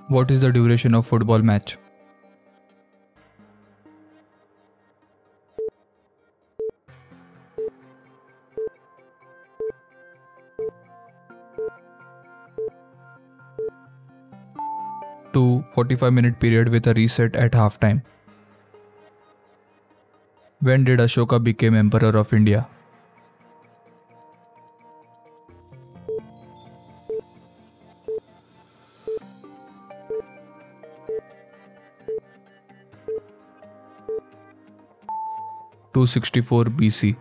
What is the duration of football match? Two 45-minute period with a reset at halftime. When did Ashoka become Emperor of India? Two 64 BC.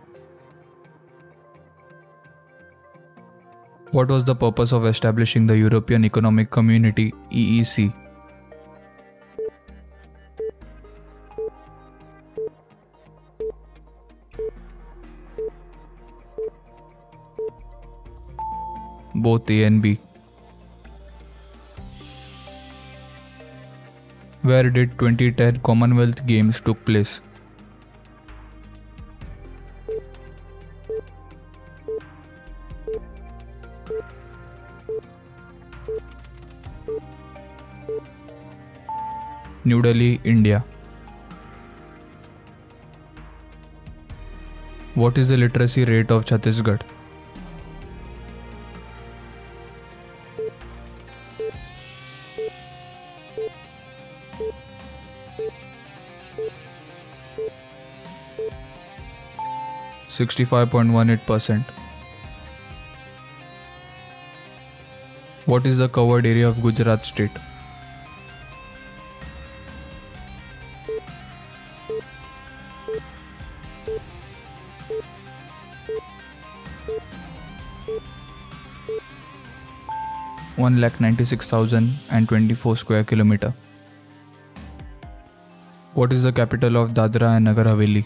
What was the purpose of establishing the European Economic Community (EEC)? Both A and B. Where did 2010 Commonwealth Games took place? New Delhi, India. What is the literacy rate of Chhattisgarh? (65.18%). What is the covered area of Gujarat state? One lakh 96,024 square kilometer. What is the capital of Dadra and Nagar Haveli?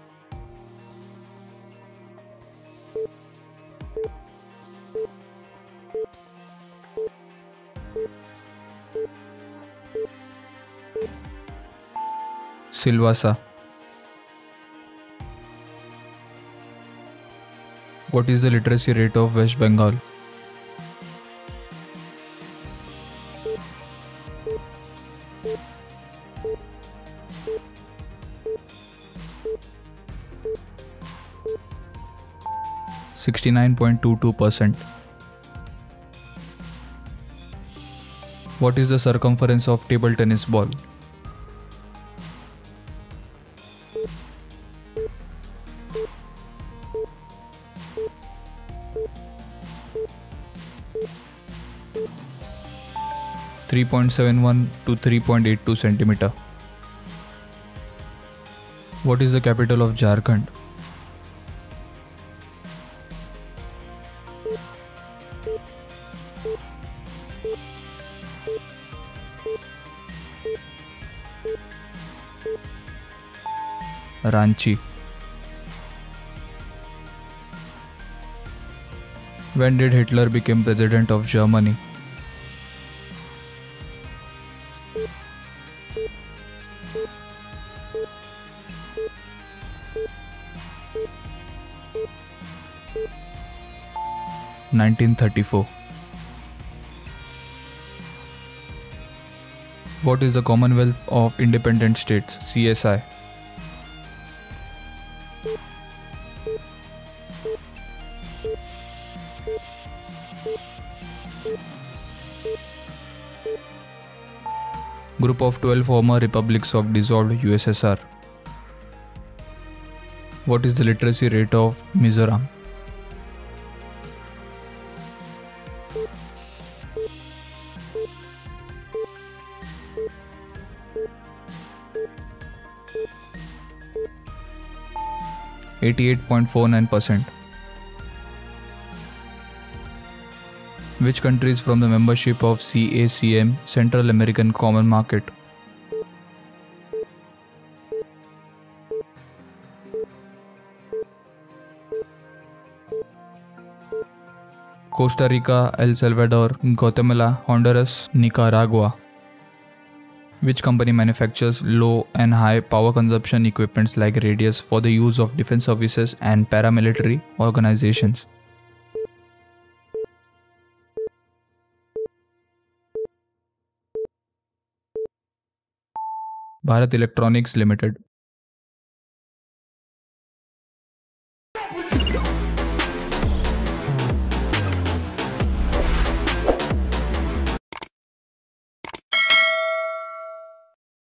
Silvassa. What is the literacy rate of West Bengal? (69.22%). What is the circumference of table tennis ball? (3.71 to 3.82 centimeter). What is the capital of Jharkhand? Ranchi. When did Hitler become president of Germany? (1934). What is the Commonwealth of Independent States (CSI)? Group of 12 former republics of dissolved USSR. What is the literacy rate of Mizoram? (88.49%). Which countries from the membership of CACM, Central American Common Market? Costa Rica, El Salvador, Guatemala, Honduras, Nicaragua. Which company manufactures low and high power consumption equipments like radios for the use of defense services and paramilitary organizations? Bharat Electronics Limited.